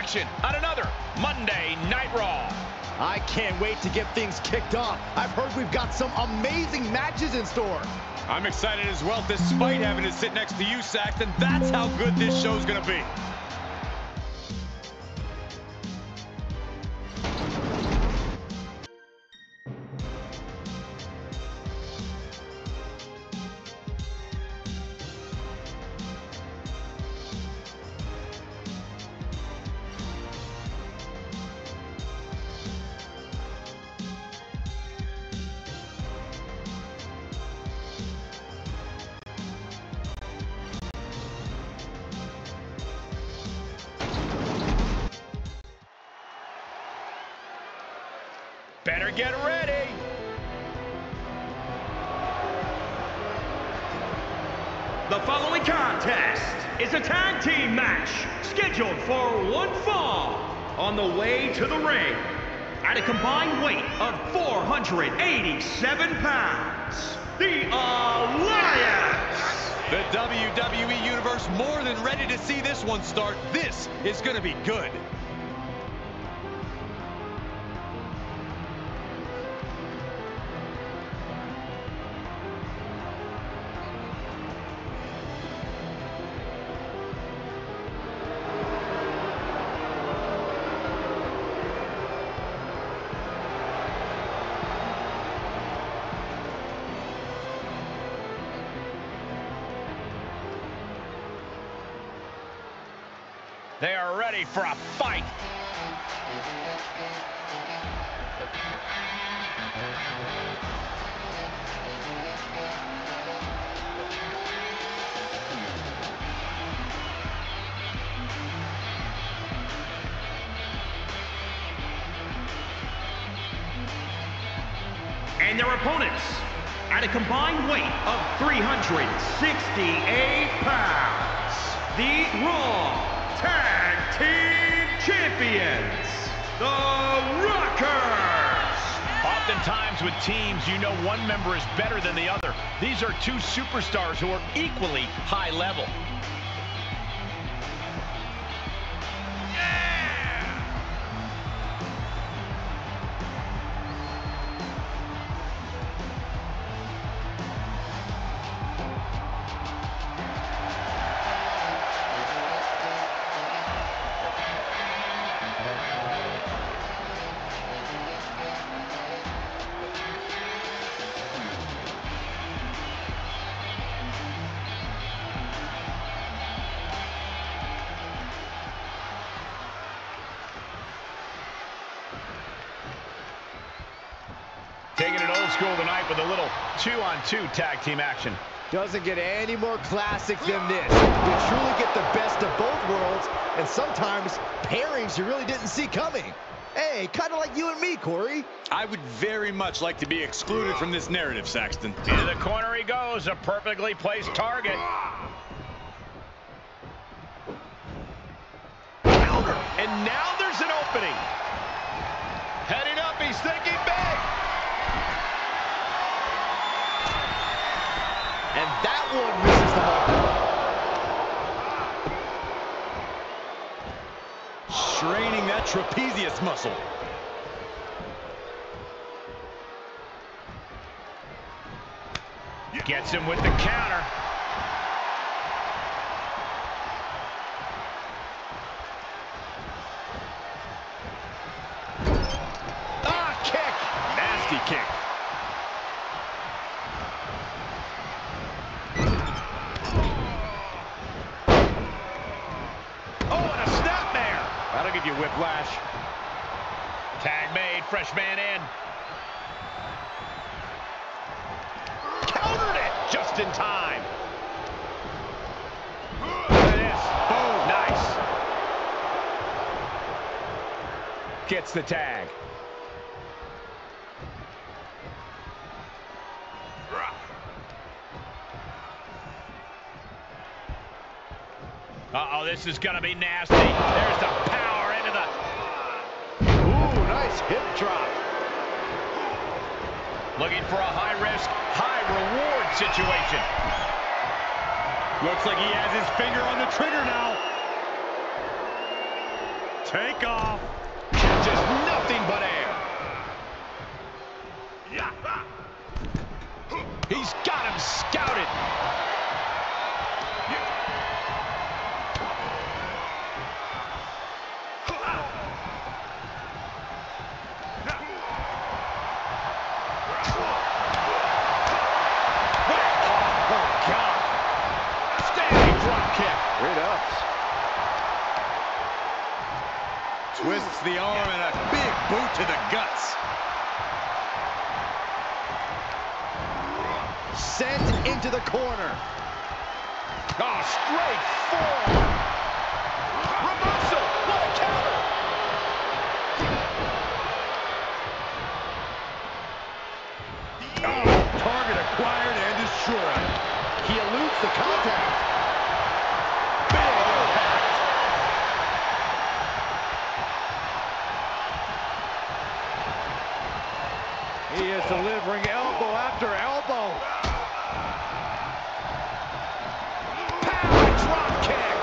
action on another Monday Night Raw. I can't wait to get things kicked off. I've heard we've got some amazing matches in store. I'm excited as well, despite having to sit next to you, Saxton. That's how good this show's gonna be. Better get ready. The following contest is a tag team match scheduled for one fall. On the way to the ring, at a combined weight of 487 pounds, the Alliance. The WWE Universe more than ready to see this one start. This is going to be good. They are ready for a fight. And their opponents, at a combined weight of 368 pounds, the Raw Tag Team Champions, the Rockers. Oftentimes with teams, you know one member is better than the other. These are two superstars who are equally high level. Taking it old school tonight with a little 2-on-2 tag team action. Doesn't get any more classic than this. You truly get the best of both worlds, and sometimes pairings you really didn't see coming. Hey, kind of like you and me, Corey. I would very much like to be excluded from this narrative, Saxton. Into the corner he goes, a perfectly placed target. And now there's an opening. Heading up, he's thinking big. And that one misses the mark. Straining that trapezius muscle. Gets him with the counter. Ah, kick. Nasty kick. That'll give you whiplash. Tag made, fresh man in. Countered it just in time. Look at this. Boom, nice. Gets the tag. Uh-oh, this is going to be nasty. There's the power into the... Ooh, nice hip drop. Looking for a high-risk, high-reward situation. Looks like he has his finger on the trigger now. Take off. Catches nothing but air. He's got him scouted. Twists the arm and a big boot to the guts. Sent into the corner. Oh, straight forward. Reversal. What a counter. Oh, target acquired and destroyed. He eludes the contact. Big impact. He is delivering elbow after elbow. Power drop kick.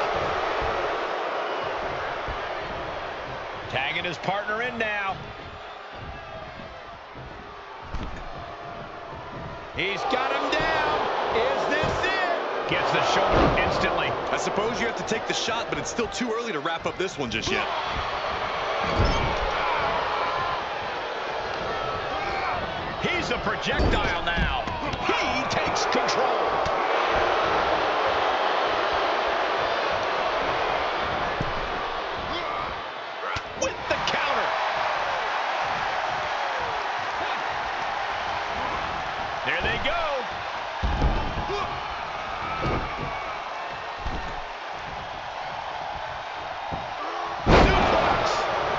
Tagging his partner in now. He's got him down. Is this it? Gets the shoulder instantly. I suppose you have to take the shot, but it's still too early to wrap up this one just yet. He's a projectile now. He takes control. With the counter. There they go. Suplex.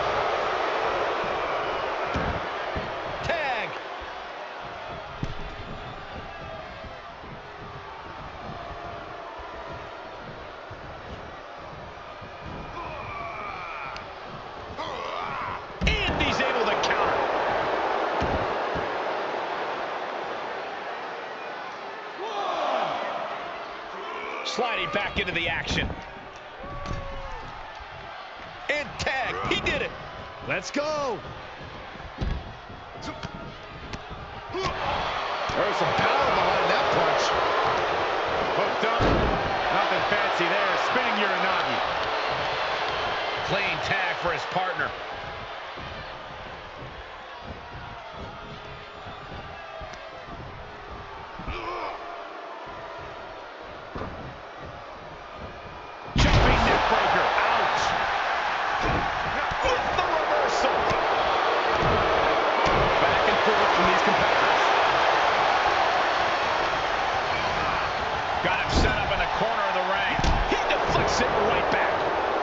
Tag. And he's able to counter. Sliding back into the action. And tag. He did it. Let's go. There's some power behind that punch. Hooked up. Nothing fancy there. Spinning Uranagi. Clean tag for his partner. Jumping neck breaker. Ouch. With the reversal. Back and forth from these competitors. Got him set up in the corner of the ring. He deflects it right back.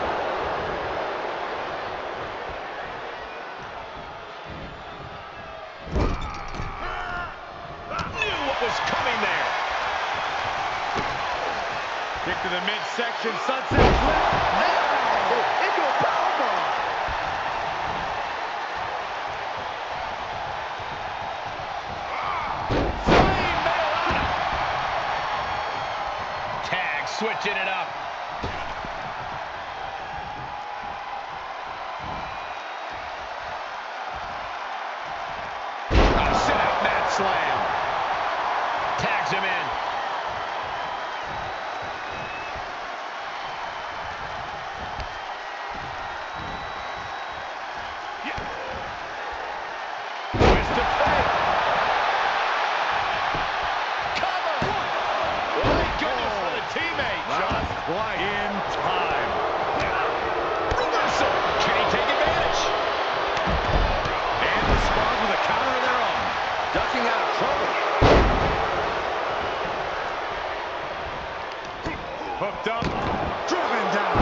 Knew what was coming there. Kick to the midsection, sunset flip. Now into a powerbomb. Flying Beretta. Tag switching it up. Oh, sit out mat slam. Tags him in. Twist of fate. Cover. Thank goodness for the teammate. Just right in time. Reversal. Can he take advantage? And responds with a counter of their own. Ducking out of trouble. Hooked up. Driven down.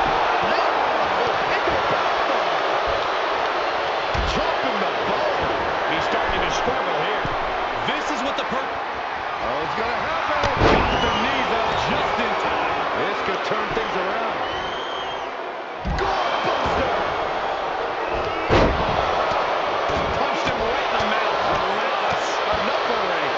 Into a powerbomb. Dropping the ball. He's starting to struggle here. This is what the Oh, it's gonna happen. Got the knees up just in time. This could turn things around. Goalbuster. Punched him right in the mouth. Relentless. Enough already.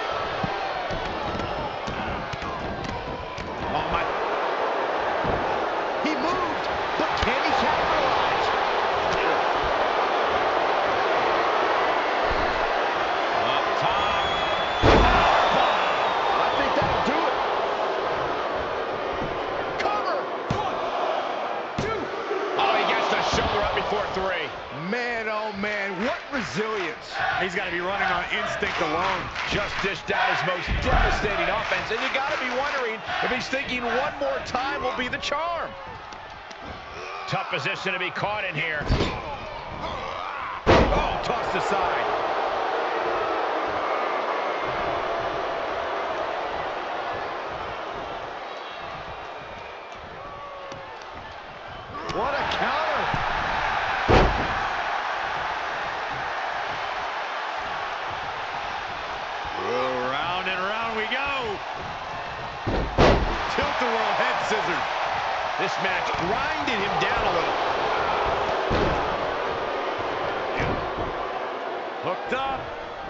Oh, my. man, what resilience. He's got to be running on instinct alone. Just dished out his most devastating offense, and you got to be wondering if he's thinking one more time will be the charm. Tough position to be caught in here. Oh, tossed aside. What a counter. Oh, round and round we go. Tilt-a-whirl head scissors. This match grinded him down a little. Hooked up.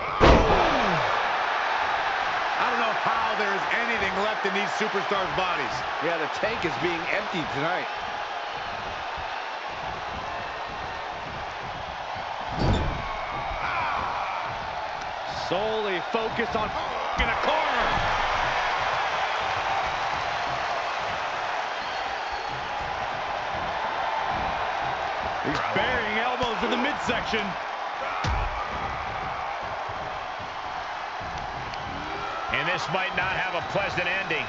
I don't know how there is anything left in these superstars' bodies. Yeah, the tank is being emptied tonight. Solely focused on in a corner. He's burying elbows in the midsection. And this might not have a pleasant ending.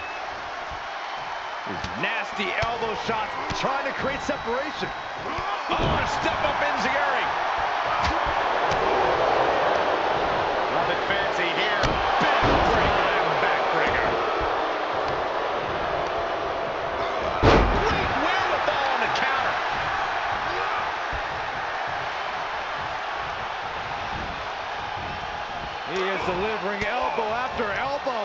Nasty elbow shots, trying to create separation. Oh, a step up enziguri. Nothing fancy here. Big time backbreaker. Great wherewithal on the counter. He is delivering elbow after elbow.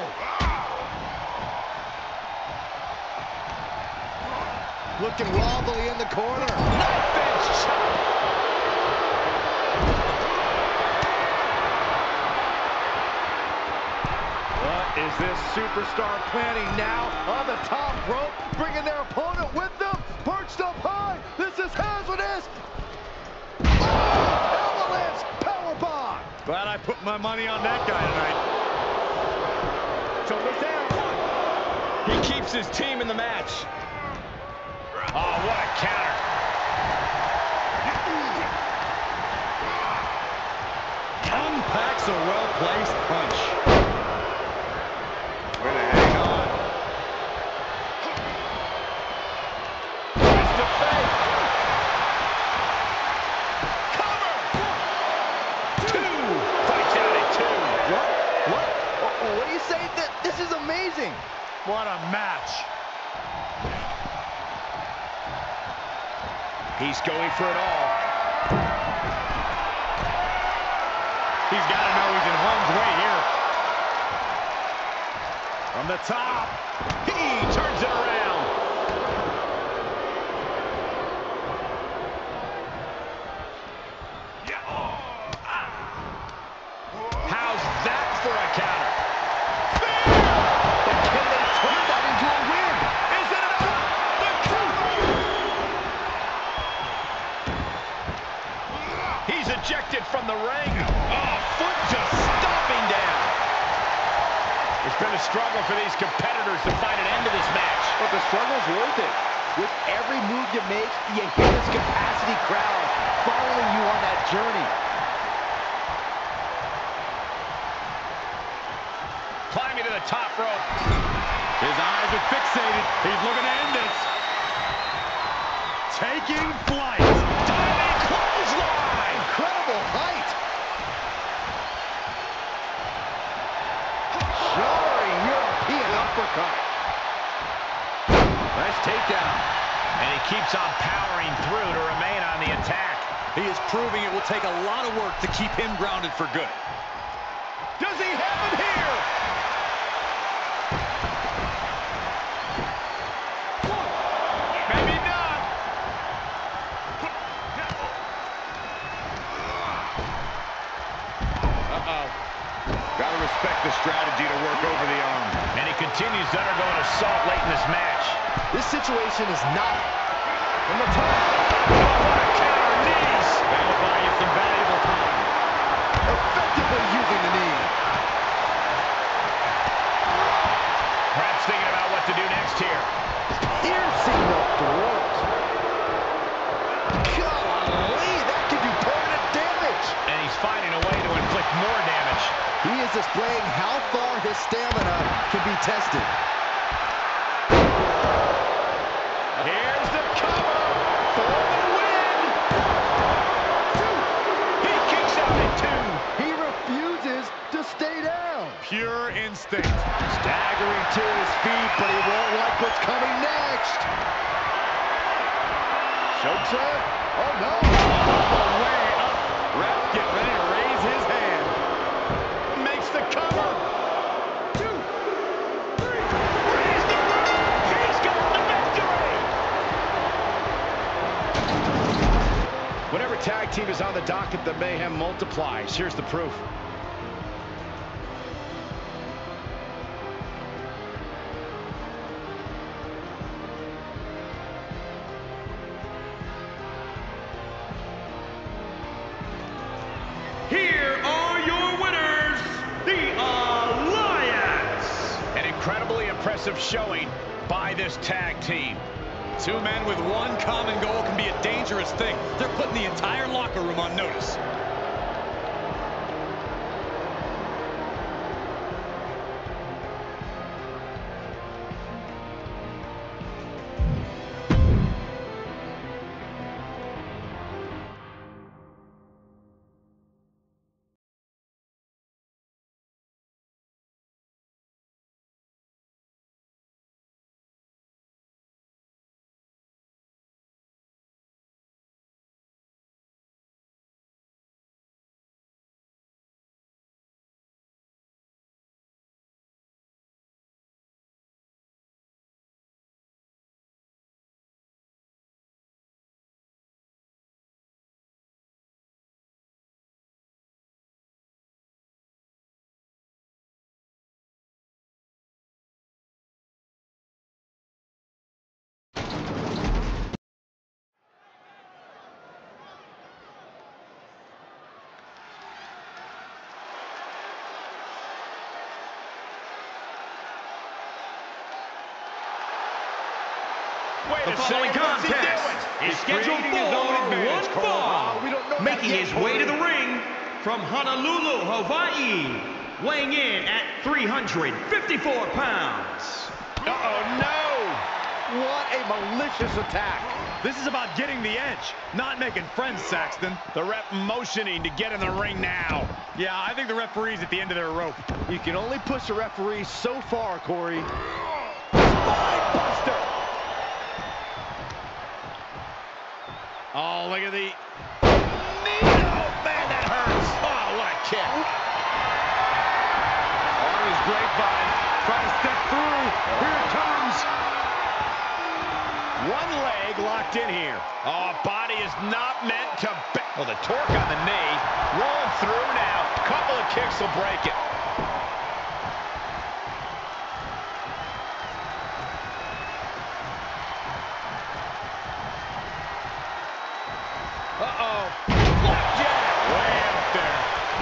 Looking wobbly in the corner. Knife edge shot. What is this superstar planning now on the top rope? Bringing their opponent with them. Perched up high. This is hazardous. Oh, avalanche powerbomb. Glad I put my money on that guy tonight. Shoulders down. He keeps his team in the match. Oh, what a counter. Unpacks a well-placed punch. Way to hang on. Twist of fate. Cover. 2. Fights out at 2. What do you say? This is amazing. What a match. He's going for it all. He's got to know he's in harm's way here. From the top, he turns it around. How's that for a counter? But can they turn that into a win? Is it enough? The cover! He's ejected from the ring. Oh, foot just stomping down. It's been a struggle for these competitors to find an end to this match. But the struggle's worth it. With every move you make, you hear this capacity crowd following you on that journey. Climbing to the top rope. His eyes are fixated. He's looking to end this. Taking flight. Diving clothesline. Incredible height. Soaring European uppercut. Nice takedown. And he keeps on powering through to remain on the attack. He is proving it will take a lot of work to keep him grounded for good. Does he have him here? Maybe not. Uh-oh. Gotta respect the strategy to work over the arm. And he continues to undergo an assault late in this match. This situation is not from the top. What a counter, knees. That'll buy you some valuable time. Effectively using the knee. Perhaps thinking about what to do next here. Piercing the throat. Golly, that could do permanent damage. and he's finding a way to inflict more damage. He is displaying how far his stamina can be tested. Here's the cover for the win. He kicks out at 2. He refuses to stay down. Pure instinct. Staggering to his feet, but he won't like what's coming next. Chokeslam? Oh, no. All the way up. Ref, get ready to raise his hand. Makes the cover. 2, 3. Raise the roof. He's got the victory. Whenever tag team is on the docket, the mayhem multiplies. Here's the proof. Here are your winners, the Alliance. An incredibly impressive showing by this tag team. Two men with one common goal can be a dangerous thing. They're putting the entire locker room on notice. The following contest is scheduled for one fall. Making his way to the ring from Honolulu, Hawaii, weighing in at 354 pounds. Uh-oh, no! What a malicious attack. This is about getting the edge, not making friends, Saxton. The ref motioning to get in the ring now. Yeah, I think the referee's at the end of their rope. You can only push a referee so far, Corey. Spinebuster! Oh, look at the knee. Oh, man, that hurts. Oh, what a kick. On his grapevine. Trying to step through. Here it comes. One leg locked in here. Oh, body is not meant to bend. Well, the torque on the knee. Rolling through now. Couple of kicks will break it. Uh-oh. Blackjack. Way up there.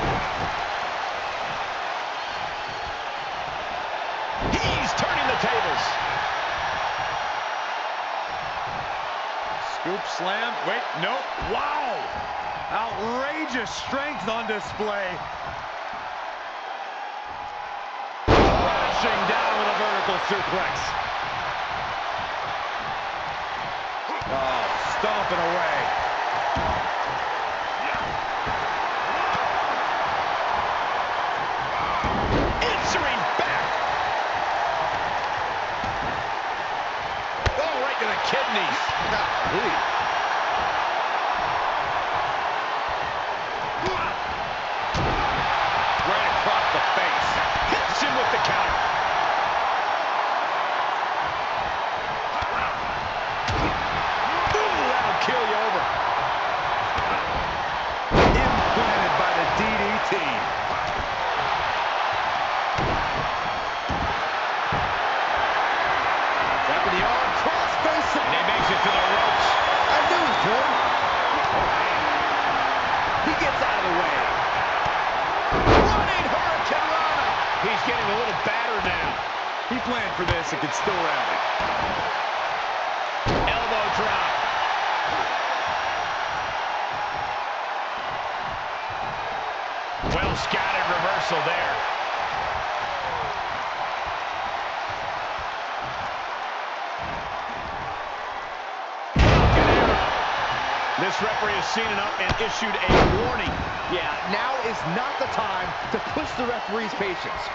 He's turning the tables. Scoop slam. Wait, no. Wow. Outrageous strength on display. Crashing down with a vertical suplex. Oh, stomping away. Answering back. Oh, right to the kidneys. Right across the face. Hits him with the counter. Ooh, that'll kill you over. Implanted by the DDT. Tapping the arm, cross-face. And he makes it to the ropes. I knew he could. He gets out of the way. Running Hurricane Rana. He's getting a little battered now. He planned for this and could still rally. Elbow drop. Well scattered reversal there. This referee has seen enough and issued a warning. Yeah, now is not the time to push the referee's patience.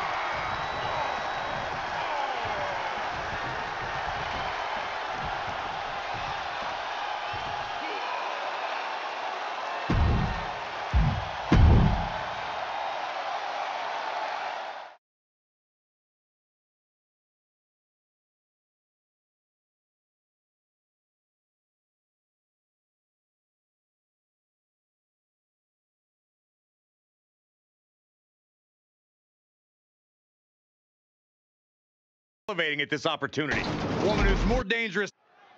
Elevating at this opportunity. Woman who's more dangerous.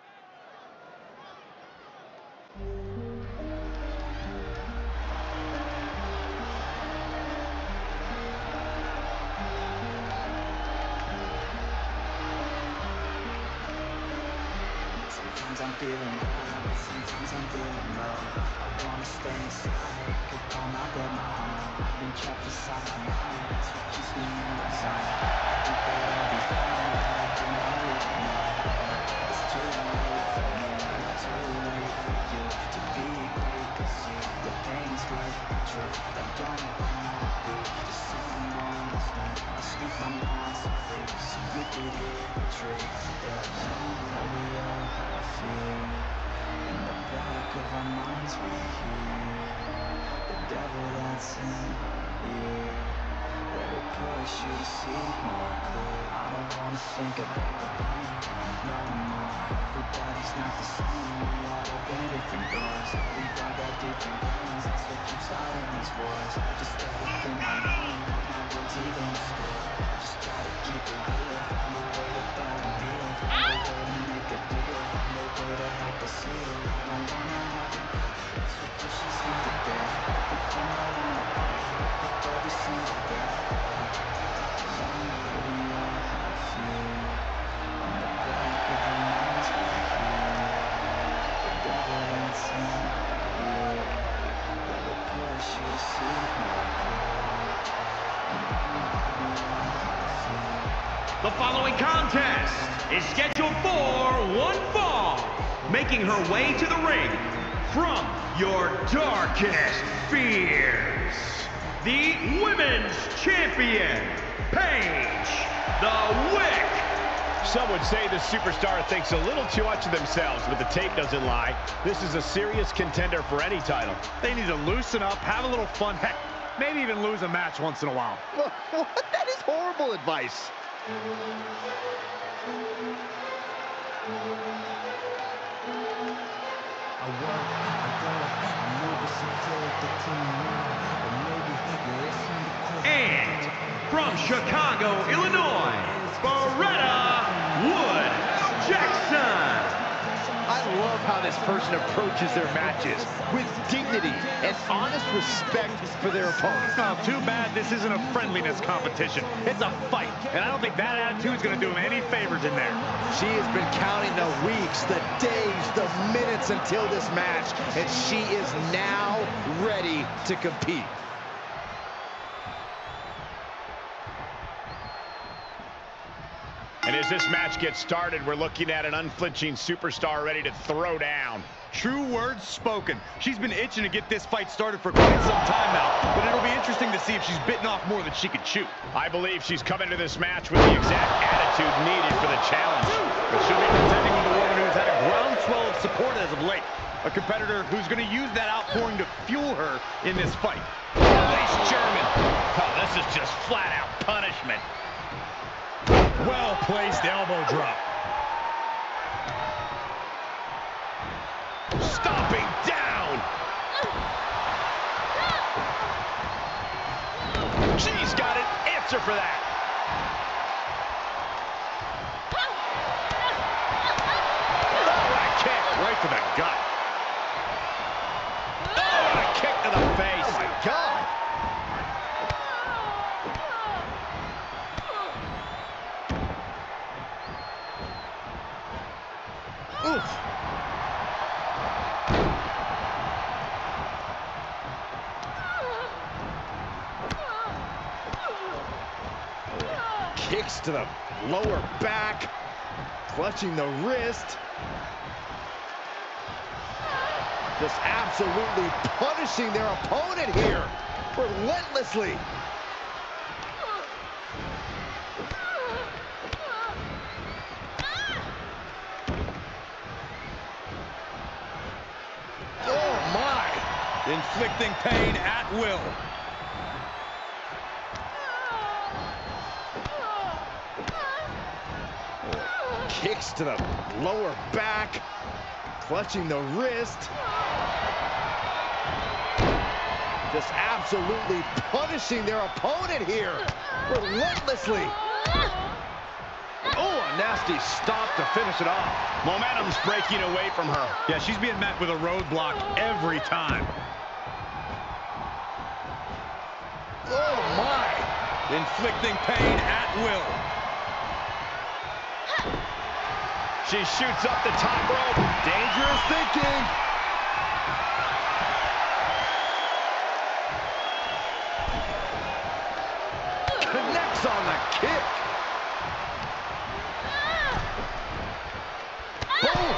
Sometimes I'm feeling high, sometimes I'm feeling low. I wanna stay inside, could call my bed my home. I've been trapped inside my mind, that's what keeps me in the zone. I think that I'll be fine, but I do not really know. It's too late for me, too late for you to be great, 'cause the pain's worth the truth. I don't wanna be just someone else. I speak my mind so free, so you could hear the truth. Yeah, tell me how I feel. In the back of our minds we hear the devil that's in our ear. Let it push you to see more clear. I don't wanna think about the pain no more. Everybody's not the same. We all open different doors. We all got different brains. That's what keeps fighting these wars. Just stay within my lane. My words even score. Just try to keep it real. Find a way to thought and feel. Find a way to make a deal. Find a way to help us heal. I don't wanna have regret. That's what pushes me to death. Everything I wanna break. With every single breath. Tell me baby how I feel. In the back of our minds we hear the devil that's in our ear. Let it push you to see more clear. And baby how I feel. The following contest is scheduled for one fall. Making her way to the ring from your darkest fears, the Women's Champion, Paige the Wick. Some would say the superstar thinks a little too much of themselves, but the tape doesn't lie. This is a serious contender for any title. They need to loosen up, have a little fun, heck, maybe even lose a match once in a while. That is horrible advice. And from Chicago, Illinois, Beretta Jackson. I love how this person approaches their matches with dignity and honest respect for their opponents. Oh, too bad this isn't a friendliness competition. It's a fight, and I don't think that attitude's going to do him any favors in there. She has been counting the weeks, the days, the minutes until this match, and she is now ready to compete. And as this match gets started, we're looking at an unflinching superstar ready to throw down. True words spoken. She's been itching to get this fight started for quite some time now, but it'll be interesting to see if she's bitten off more than she can chew. I believe she's come into this match with the exact attitude needed for the challenge. But she'll be contending with a woman who's had a groundswell of support as of late. A competitor who's going to use that outpouring to fuel her in this fight. Nice German. Oh, this is just flat-out punishment. Well-placed elbow drop. Stomping down. She's got an answer for that. Oh, what a kick. Right to the gut. Oh, what a kick to the face. Oh, my God. Oof. Kicks to the lower back, clutching the wrist. Just absolutely punishing their opponent here, relentlessly. Oh my! Inflicting pain at will. Kicks to the lower back, clutching the wrist. Just absolutely punishing their opponent here, relentlessly. Oh, a nasty stop to finish it off. Momentum's breaking away from her. Yeah, she's being met with a roadblock every time. Oh my! Inflicting pain at will. She shoots up the top rope. Dangerous thinking. Connects on the kick. Boom.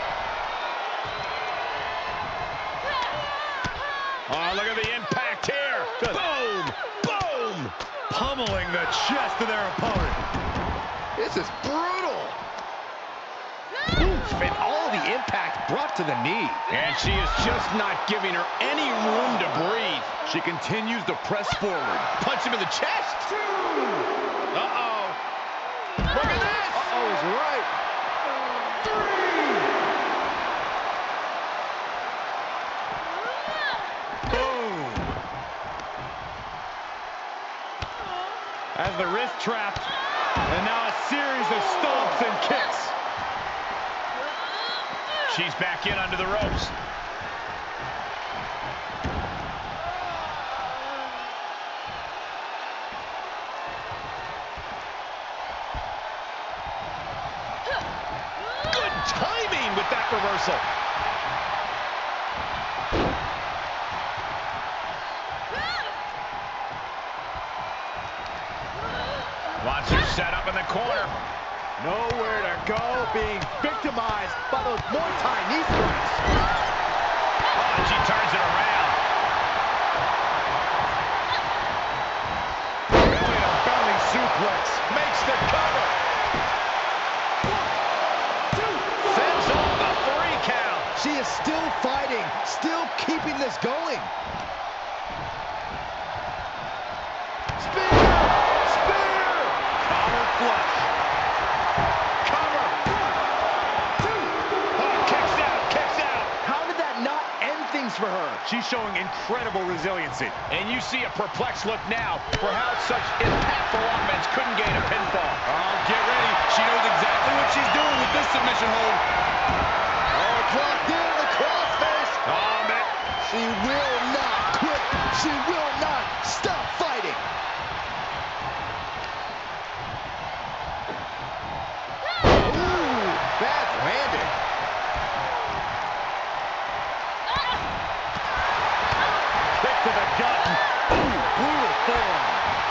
Oh, look at the impact here. Just boom, boom. Pummeling the chest of their opponent. This is brutal. Oof, and all the impact brought to the knee. And she is just not giving her any room to breathe. She continues to press forward. Punch him in the chest. Uh-oh. Look at this. Uh-oh is right. 3. Boom. As the wrist trapped. And now a series of stomps and kicks. She's back in under the ropes. Good timing with that reversal. Wants her set up in the corner. Nowhere to go, being victimized by those Muay Thai knee strikes. Oh, and she turns it around. Belly to belly suplex. Makes the cover. 1, 2, fends off a 3 count. She is still fighting, still keeping this going. Spear! Spear! Counter flush. Cover! 1, 2. Oh, kicks out, kicks out. How did that not end things for her? She's showing incredible resiliency. And you see a perplexed look now for how such impactful offense couldn't gain a pinfall. Oh, get ready. She knows exactly what she's doing with this submission hold. Oh, clocked in the crossface. Oh, man. She will not quit. She will not stop fighting. Ooh, bad landing. Kick to the gut. Ooh, brutal forearm.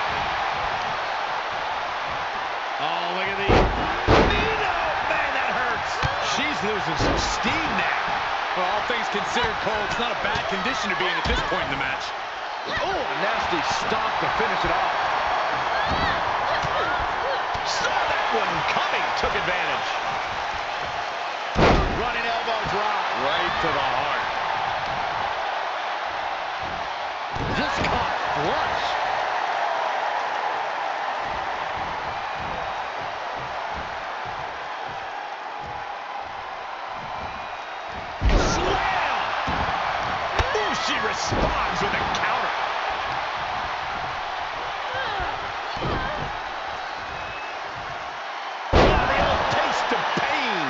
Oh, look at the knee. Man, that hurts. She's losing some steam now. Well, all things considered, Cole, it's not a bad condition to be in at this point in the match. Oh, a nasty stop to finish it off. Saw that one coming. Took advantage. Running elbow drop. Right to the heart. Just caught flush. Slam! Ooh, she responds with a counter. Oh, the old taste of pain.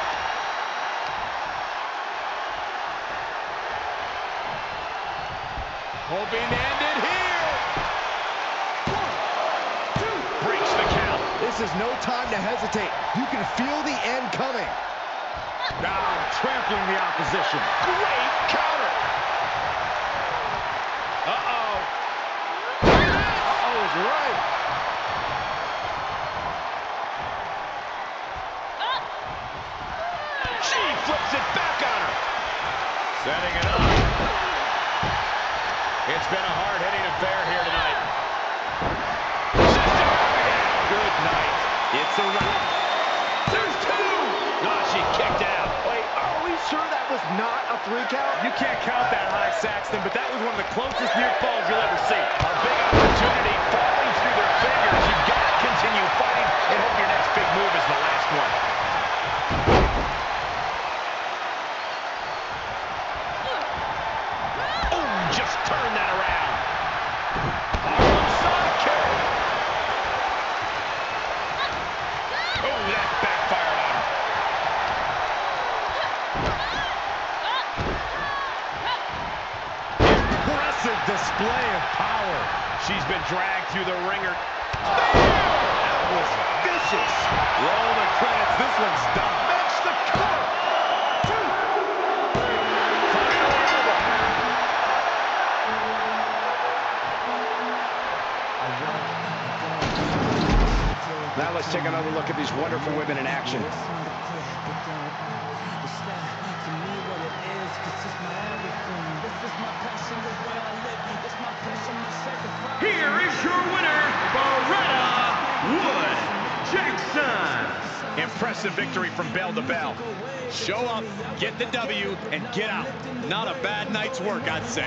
Hoping to end it here. 1, 2. Breaks the count. This is no time to hesitate. You can feel the end coming. Now trampling the opposition. Great counter. Uh-oh. Uh-oh is right. Setting it up. It's been a hard-hitting affair here tonight. Good night. It's a wrap. There's two. Oh, she kicked out. Wait, are we sure that was not a 3 count? You can't count that high, Saxton, but that was one of the closest near falls you'll ever see. A big opportunity falling through their fingers. You've got to continue fighting and hope your next big move is the last one. Oh, just turn that around. Side kick. Oh, that backfired on her. Impressive display of power. She's been dragged through the ringer. That was vicious. Roll the credits. This one's done. Makes the cover. 2, 3. Now let's take another look at these wonderful women in action. Here is your winner, Beretta Wood Jackson. Impressive victory from bell to bell. Show up, get the W, and get out. Not a bad night's work, I'd say.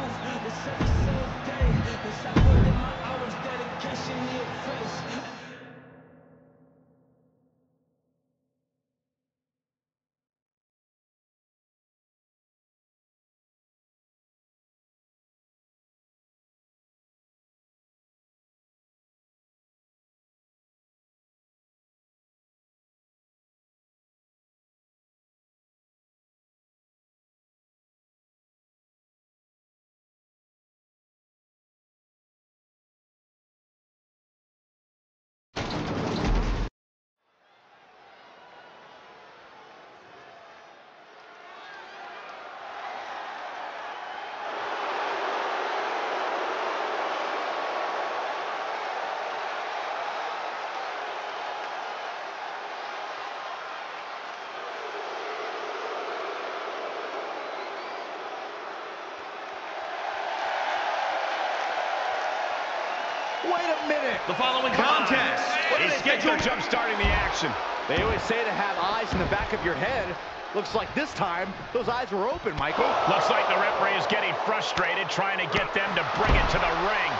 Wait a minute. The following contest is scheduled. Jump-starting the action. They always say to have eyes in the back of your head. Looks like this time, those eyes were open, Michael. Looks like the referee is getting frustrated, trying to get them to bring it to the ring.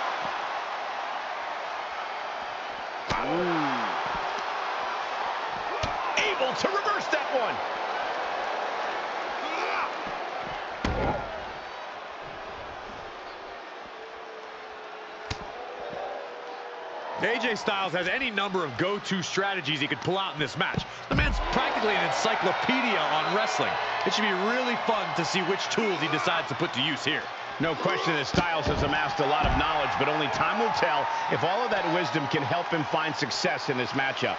Able to reverse that one. AJ Styles has any number of go-to strategies he could pull out in this match. The man's practically an encyclopedia on wrestling. It should be really fun to see which tools he decides to put to use here. No question that Styles has amassed a lot of knowledge, but only time will tell if all of that wisdom can help him find success in this matchup.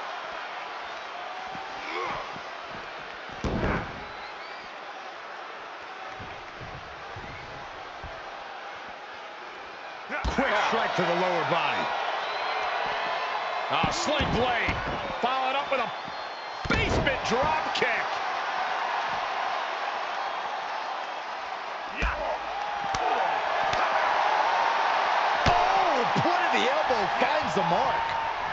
Quick strike to the lower body. Sling blade, followed up with a basement drop kick. Oh, point of the elbow finds the mark.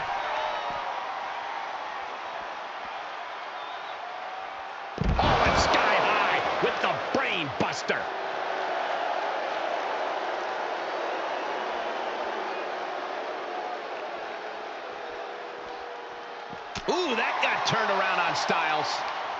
Oh, and sky high with the brain buster. Ooh, that got turned around on Styles.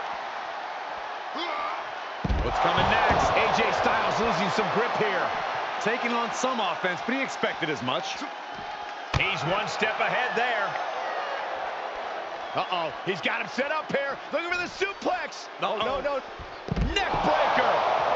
What's coming next? AJ Styles losing some grip here. Taking on some offense, but he expected as much. He's one step ahead there. Uh-oh, he's got him set up here. Looking for the suplex. No, no. Neck breaker.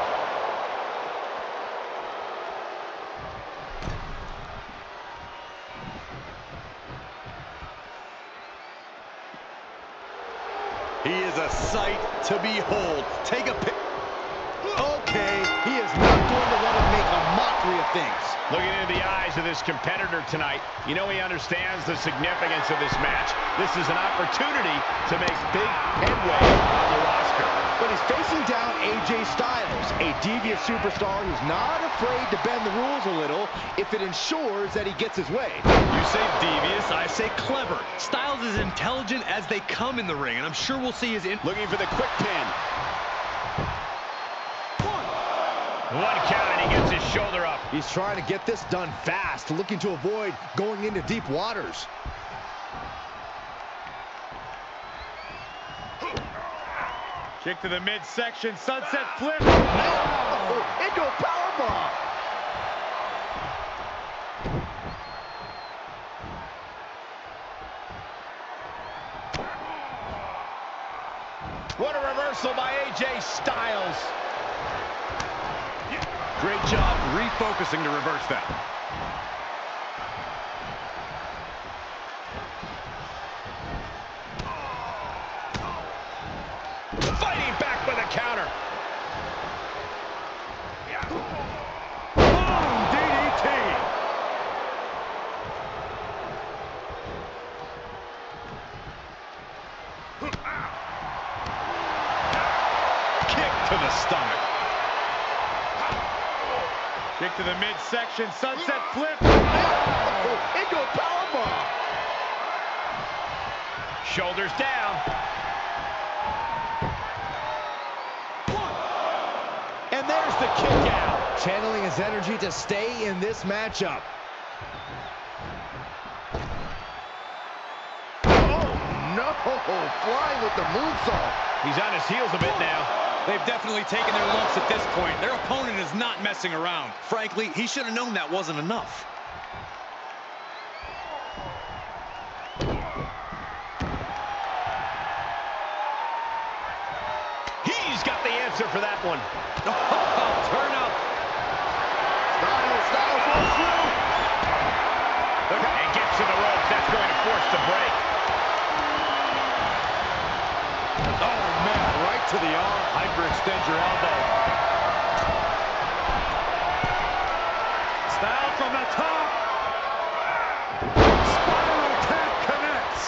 He is a sight to behold. Take a pic. Okay, he is not going to let him make a mockery of things. Looking into the eyes of this competitor tonight, you know he understands the significance of this match. This is an opportunity to make big headway on the roster. But he's facing down AJ Styles, a devious superstar who's not afraid to bend the rules a little if it ensures that he gets his way. You say devious, I say clever. Styles is intelligent as they come in the ring, and I'm sure we'll see his... Looking for the quick pin. One count, and he gets his shoulder up. He's trying to get this done fast, looking to avoid going into deep waters. Kick to the midsection, sunset flip. Oh, into a powerbomb. What a reversal by AJ Styles. Great job refocusing to reverse that. Fighting back with a counter. Boom! DDT! Kick to the stomach. Kick to the midsection, sunset flip. Oh, into a powerbomb. Shoulders down. And there's the kick out. Channeling his energy to stay in this matchup. Oh, no. Flying with the moonsault. He's on his heels a bit now. They've definitely taken their lumps at this point. Their opponent is not messing around. Frankly, he should have known that wasn't enough. He's got the answer for that one. Turn up. Styles goes through. And gets to the ropes. That's going to force the break. Oh, man, right to the arm. Hyperextend your elbow. Styles from the top. Spiral tap connects.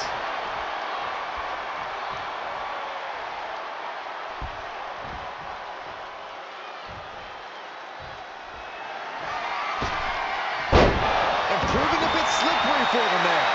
And proving a bit slippery for them there.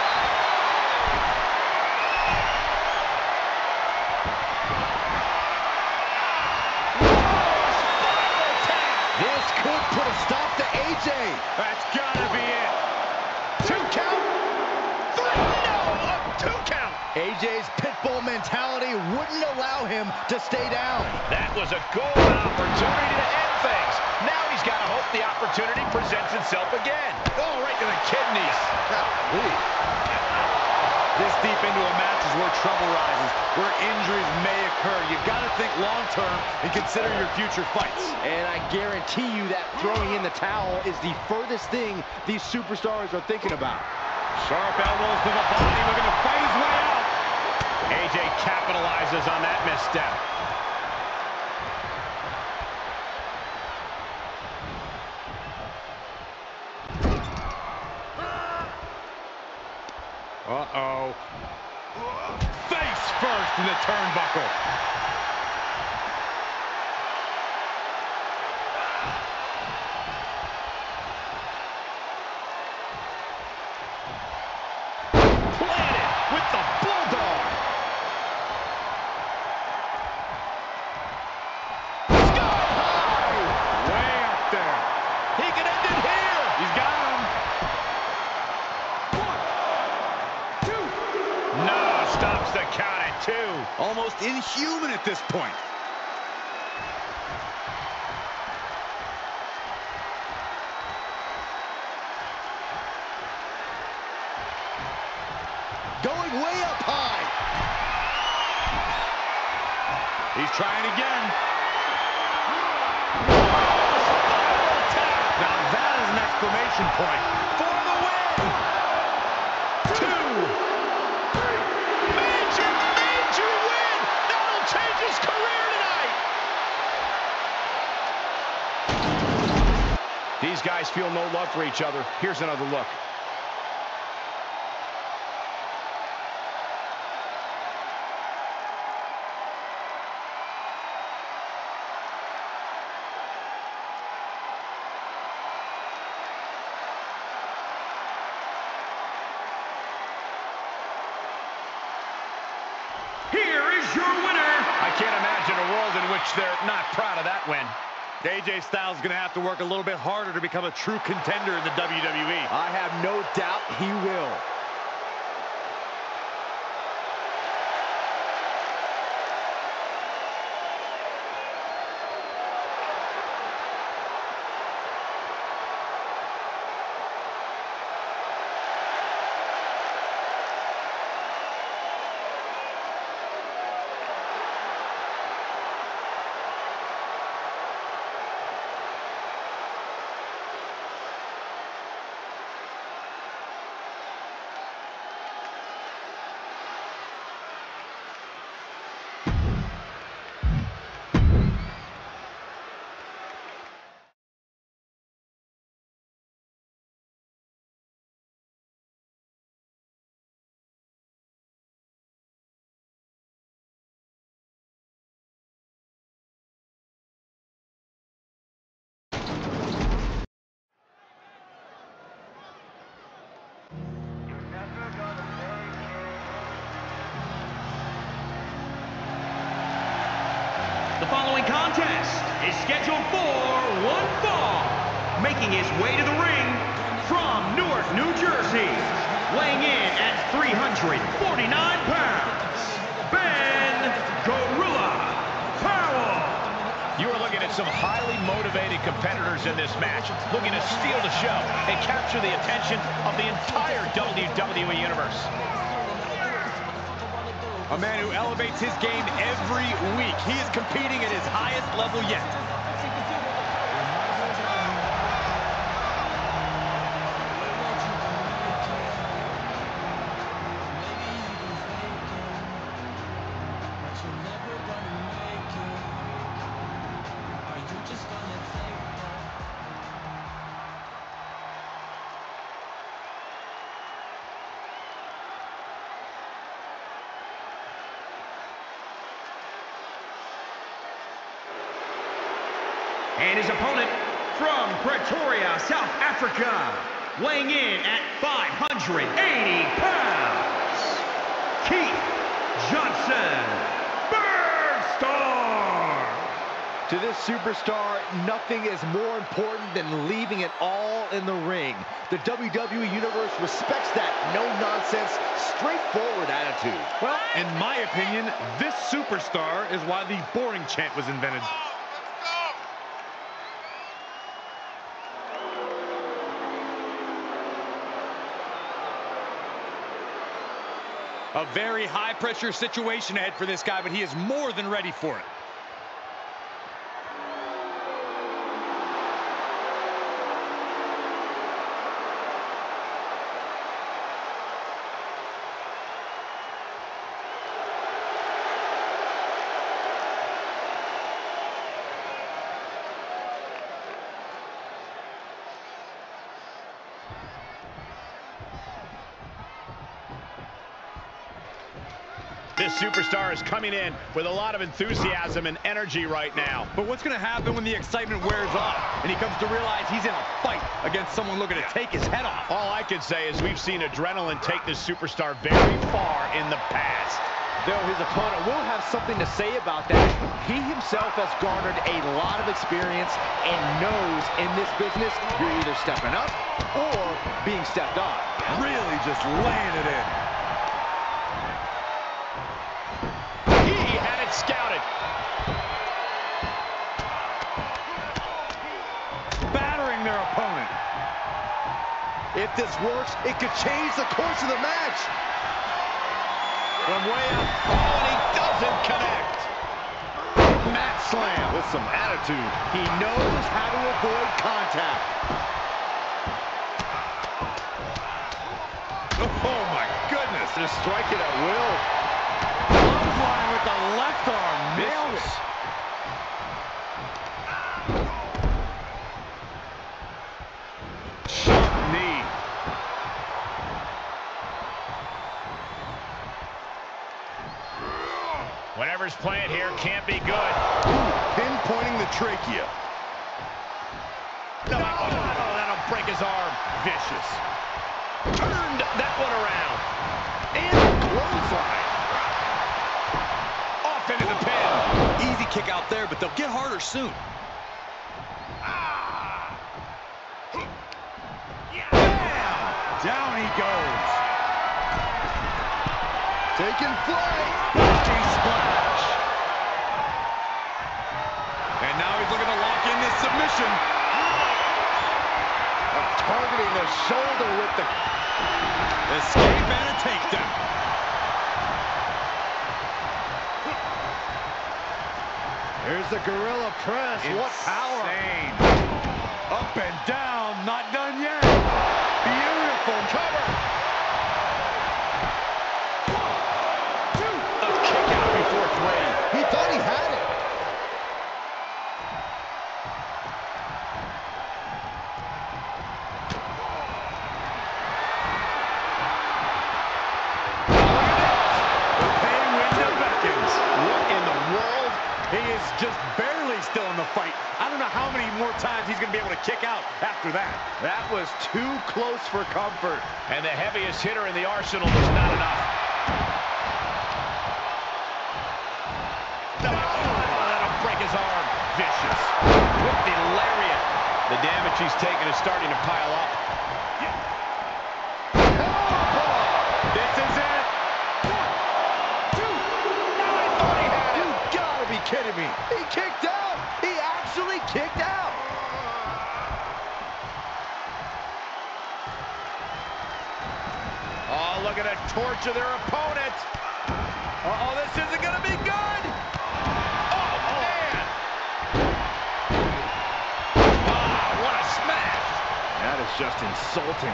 This could put a stop to AJ. That's gotta be it. 2 count. 3. No, a 2 count. AJ's pitbull mentality wouldn't allow him to stay down. That was a golden opportunity to end things. Now he's got to hope the opportunity presents itself again. Oh, right to the kidneys. This deep into a match is where trouble rises, where injuries may occur. You've got to think long-term and consider your future fights. And I guarantee you that throwing in the towel is the furthest thing these superstars are thinking about. Sharp elbows to the body, looking to fight his way out. AJ capitalizes on that misstep. Uh-oh. Face first in the turnbuckle. Planted with the bulldog. Sky high. Way up there. He can end it here. He's got him. No, stops the count at 2. Almost inhuman at this point. Going way up high. He's trying again. Now that is an exclamation point. For the win. 2. Major, major win. That'll change his career tonight. These guys feel no love for each other. Here's another look. Can't imagine a world in which they're not proud of that win. AJ Styles is going to have to work a little bit harder to become a true contender in the WWE. I have no doubt he will. The following contest is scheduled for one fall. Making his way to the ring from Newark, New Jersey, weighing in at 349 pounds, Ben Gorilla Powell. You are looking at some highly motivated competitors in this match, looking to steal the show and capture the attention of the entire WWE Universe. A man who elevates his game every week. He is competing at his highest level yet. And his opponent from Pretoria, South Africa, weighing in at 580 pounds, Keith Johnson Bergstar. To this superstar, nothing is more important than leaving it all in the ring. The WWE Universe respects that no-nonsense, straightforward attitude. Well, in my opinion, this superstar is why the boring chant was invented. A very high-pressure situation ahead for this guy, but he is more than ready for it. This superstar is coming in with a lot of enthusiasm and energy right now. But what's going to happen when the excitement wears off and he comes to realize he's in a fight against someone looking to take his head off? All I can say is we've seen adrenaline take this superstar very far in the past. Though his opponent will have something to say about that, he himself has garnered a lot of experience and knows in this business you're either stepping up or being stepped on. Really just laying it in. He had it scouted. Battering their opponent. If this works, it could change the course of the match. From way up, and he doesn't connect. Mat slam with some attitude. He knows how to avoid contact. Oh my goodness. Just strike it at will. Clothesline with the left arm. Nailed it. Sharp knee. Whatever's playing here can't be good. Pinpointing the trachea. No, that'll break his arm. Vicious. Turned that one around. And clothesline. Off into the pin. Easy kick out there, but they'll get harder soon. Down he goes. Taking flight. Splash. And now he's looking to lock in this submission. Targeting the shoulder with the Escape and a takedown. Here's the gorilla press. What power. Insane. Up and down, not done yet. Beautiful cover. A kick out before 3. He thought he had it. Just barely still in the fight. I don't know how many more times he's going to be able to kick out after that. That was too close for comfort. And the heaviest hitter in the arsenal was not enough. Oh, that'll break his arm. Vicious. With the lariat. The damage he's taken is starting to pile up. This is it. 1, 2. Now I thought he had it. You gotta be kidding me. He kicked out. He actually kicked out. Oh, look at it. Torture their opponent. Uh-oh, this isn't going to be good. Oh, man. Ah, what a smash. That is just insulting.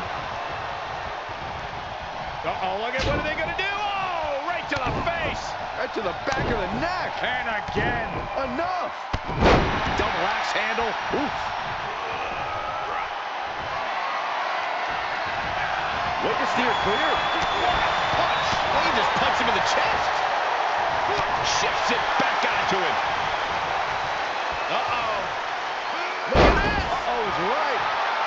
Uh-oh, look at what are they going to do? Oh, right to the face. Right to the back of the neck. And again. Enough. Double axe handle. Oof. Way to steer clear. Punch. Oh, he just punched him in the chest. Shifts it back onto him. Uh-oh. Look at this. Uh-oh, he's right.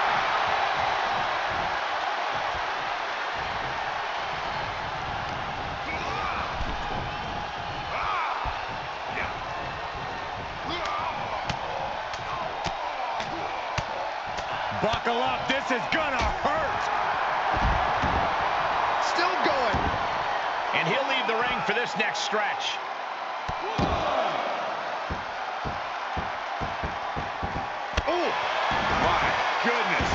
Buckle up. This is gonna hurt. Still going. And he'll leave the ring for this next stretch. Oh, My goodness.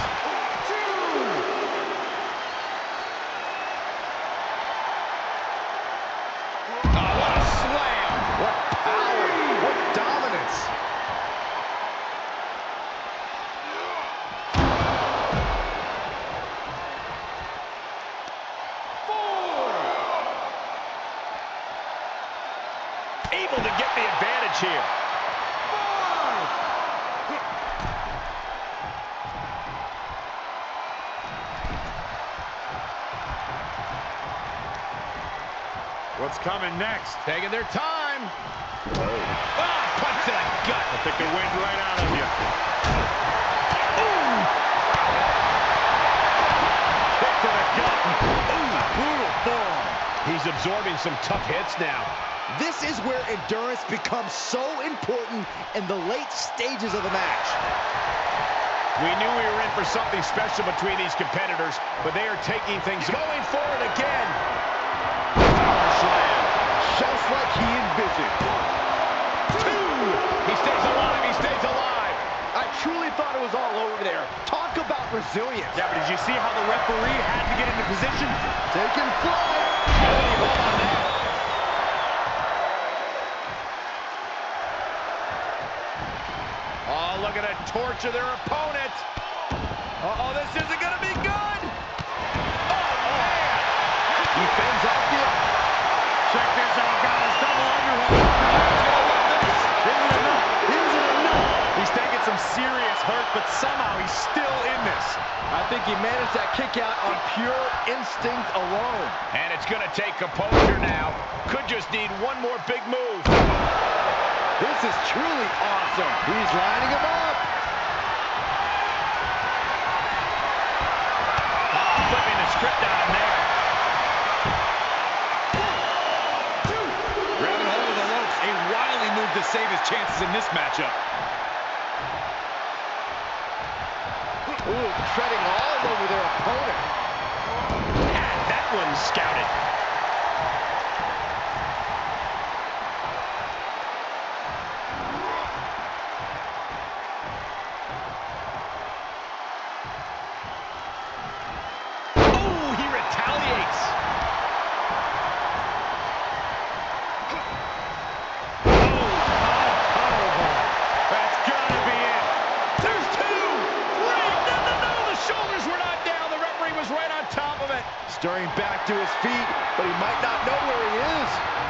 2. Oh, what a slam. what power. What dominance. Able to get the advantage here. 5. What's coming next? Taking their time. Ah, punch to the gut. I'll take the wind right out of you. Ooh. Kick to the gut. Ooh, brutal forearm. He's absorbing some tough hits now. This is where endurance becomes so important in the late stages of the match. We knew we were in for something special between these competitors, but they are taking things going forward again. Power slam. Just like he envisioned. 2. He stays alive. He stays alive. I truly thought it was all over there. Talk about resilience. Yeah, but did you see how the referee had to get into position? Taking flight. Holy hold on that. Oh, look at it. Torture their opponent. Uh-oh, this isn't going to be good. Oh, man. He fends off the... Check this out, guys. Double underhook. Isn't enough. He's taking some serious hurt, but somehow he's still in this. I think he managed that kick out on pure instinct alone. And it's going to take composure now. Could just need one more big move. This is truly awesome. He's lining him up. Flipping the script on him there. 1, 2. Grabbing hold of the ropes. A to save his chances in this matchup. Ooh, treading all over their opponent. Had that one scouted. Oh, he retaliates. That's gotta be it. There's two. No, the shoulders were not down. The referee was right on top of it. Stirring back to his feet, but he might not know where he is.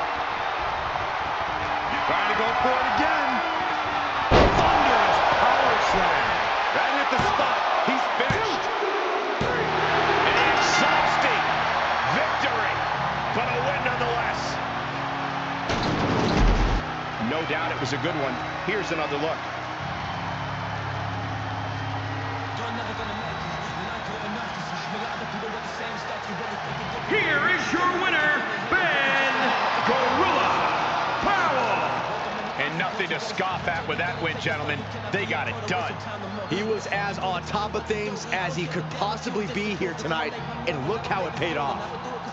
Trying to go for it again. Thunderous power slam. That hit the spot. He's finished. An exhausting victory, but a win nonetheless. No doubt it was a good one. Here's another look. Here is your winner, Ben Gorilla Powell. And nothing to scoff at with that win, gentlemen. They got it done. He was as on top of things as he could possibly be here tonight, and look how it paid off.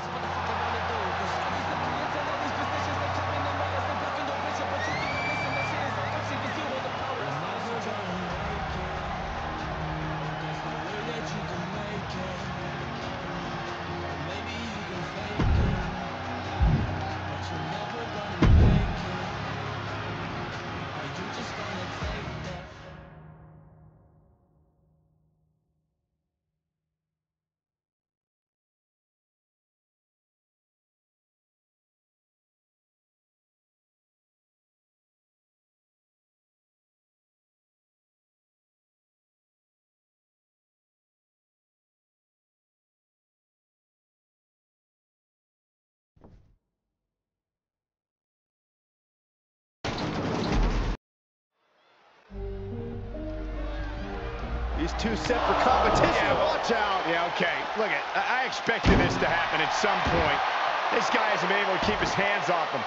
He's too set for competition. Yeah. Watch out. Yeah, okay. Look, I expected this to happen at some point. This guy hasn't been able to keep his hands off him.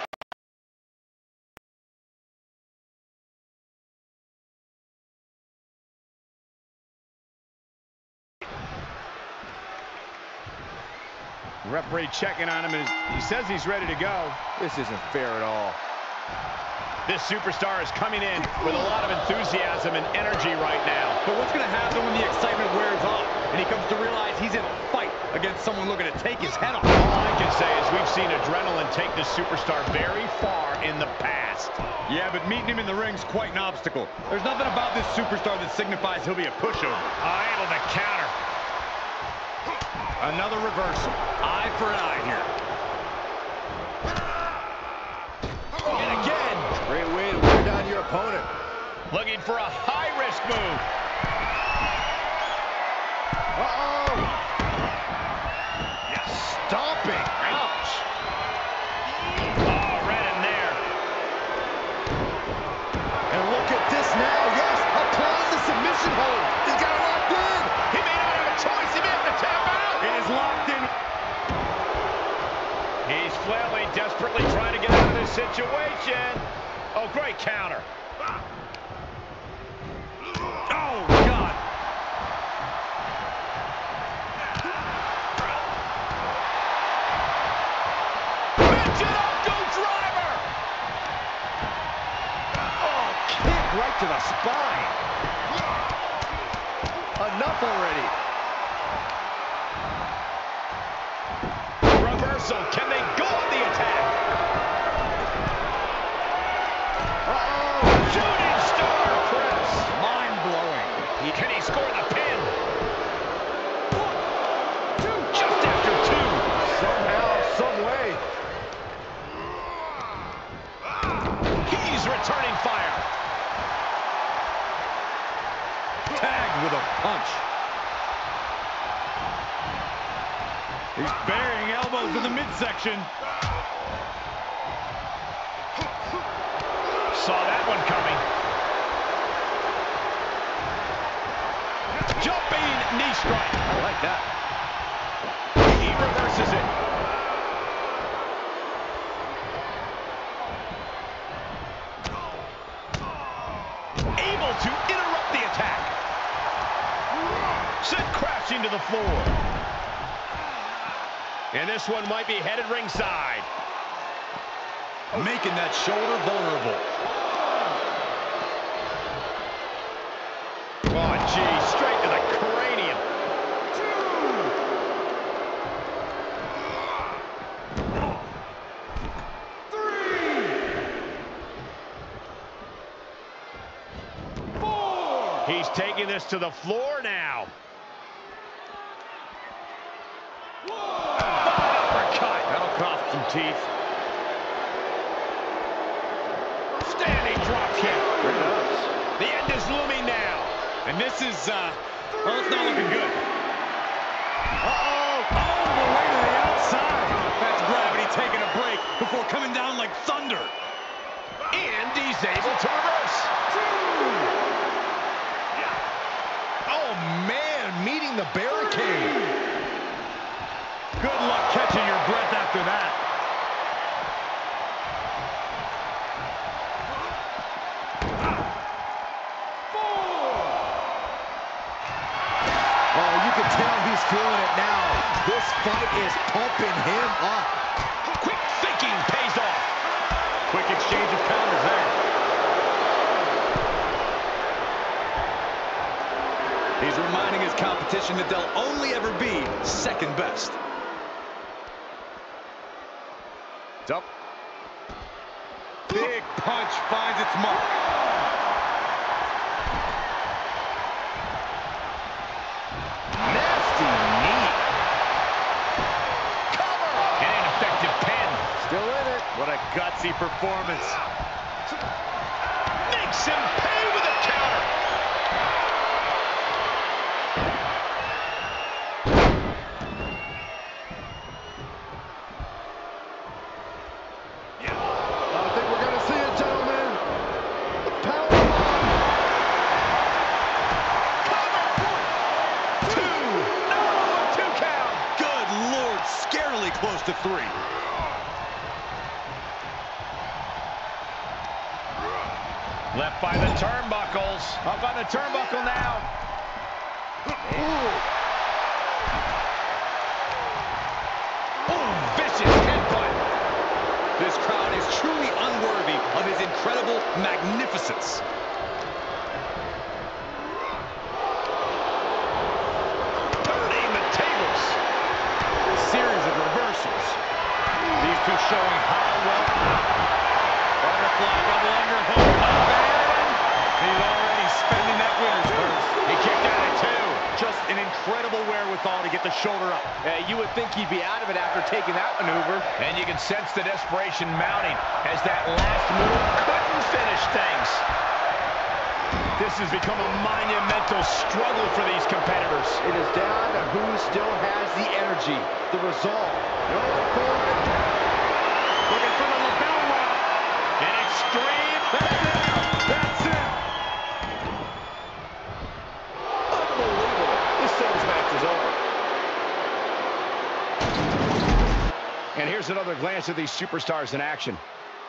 Referee checking on him, and he says he's ready to go. This isn't fair at all. This superstar is coming in with a lot of enthusiasm and energy right now. But what's going to happen when the excitement wears off and he comes to realize he's in a fight against someone looking to take his head off? All I can say is we've seen adrenaline take this superstar very far in the past. Yeah, but meeting him in the ring's quite an obstacle. There's nothing about this superstar that signifies he'll be a pushover. Able to counter. Another reversal. Eye for an eye here. And again. Great way to wear down your opponent. Looking for a high-risk move. Uh-oh. Yes. Stomping. Ouch. Oh, right in there. And look at this now. Yes, applying the submission hold. He's got it locked in. He may not have a choice. He may have to tap out. It is locked in. He's flailing, desperately trying to get out of this situation. Oh, great counter. Oh, God. Mention Uncle Driver. Oh, kick right to the spine. Enough already. Reversal. Can they go on the attack? Shooting star press. Mind-blowing. Can he score the pin? 1, 2, just after 2. Somehow, some way. He's returning fire. Tagged with a punch. He's burying elbows in the midsection. Saw that one coming. Jumping knee strike. I like that. He reverses it. the floor. And this one might be headed ringside. Making that shoulder vulnerable. Oh, gee, straight to the cranium. 2, 3, 4. He's taking this to the floor now. Uppercut. That'll cost some teeth. Standing drop kick. The end is looming now. And this is, well, it's not looking good. Uh-oh. All the way to the outside. That's gravity taking a break before coming down like thunder. And he's able to reverse. 2. Oh, man, meeting the barricade. Good luck catching your breath after that. He's feeling it now. This fight is pumping him up. Quick thinking pays off. Quick exchange of counters there. He's reminding his competition that they'll only ever be second best. It's up. Big punch finds its mark. Nasty knee. Cover. And an effective pin. Still in it. What a gutsy performance. Makes him pay with a counter. I think we're going to see it, gentlemen. Power. Scarily close to 3. Left by the turnbuckles. Up on the turnbuckle now. Oh, vicious headbutt. This crowd is truly unworthy of his incredible magnificence. Turning the tables. Series of reversals. These two showing how well. Butterfly double underhook. He's already spending that winner's purse. He kicked out at 2. Just an incredible wherewithal to get the shoulder up. You would think he'd be out of it after taking that maneuver. And you can sense the desperation mounting as that last move couldn't finish things. This has become a monumental struggle for these competitors. It is down to who still has the energy, the resolve. Going for it. Looking for the lapel lock. An extreme. That's it. That's it. Unbelievable. This singles match is over. And here's another glance at these superstars in action.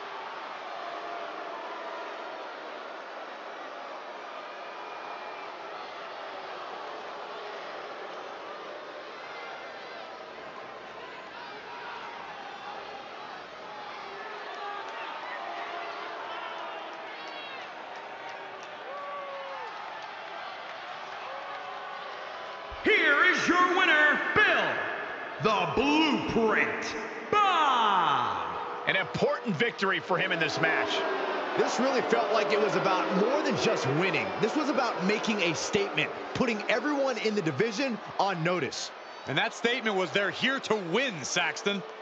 Here is your winner, Bill, the Blueprint Bob. An important victory for him in this match. This really felt like it was about more than just winning. This was about making a statement, putting everyone in the division on notice. And that statement was they're here to win, Saxton.